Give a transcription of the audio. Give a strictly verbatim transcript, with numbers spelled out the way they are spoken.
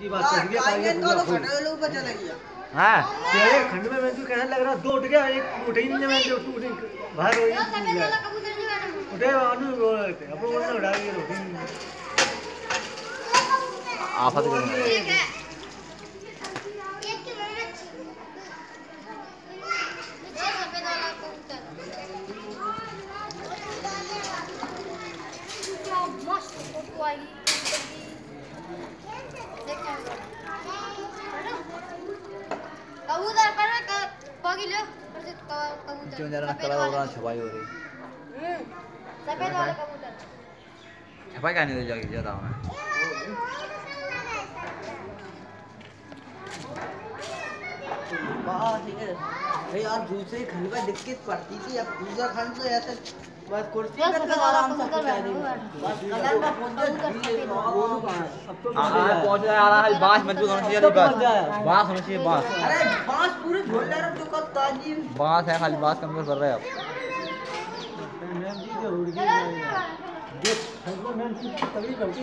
की बात कर दिया काहे तो खंड में लोग बचा लग गया। हां तेरे खंड में मैं तो कहने लग रहा दो उठ गया एक उठ ही नहीं मैं जो टूट बाहर हो गया उठे अनु अपन बोलना उड़ा गया रोटी आफत ठीक है एक किलो में नीचे सफेद वाला कबूतर क्या मस्त फोटो आई कबूतर पर पगी लो कबूतर क्यों जरा कलर हो रहा छपाई हो रही सफेद वाला कबूतर छपाई का नहीं दे जाएगी ज्यादा मैं वाह ठीक है भाई यार दूसरे खंड में दिक्कत पड़ती थी अब दूसरा खंड तो ऐसे बस कुर्सी पे तो आराम से बैठा दी बस कलर में पहुंच गया अब तो पहुंच गया आ रहा है बांस मजबूत होना चाहिए बस बांस होना चाहिए बांस अरे बांस पूरे झोलदार जो कब ताजी बांस है खाली बांस कमजोर कर रहे हैं अब मैम जी जरूर की देख मैम जी तभी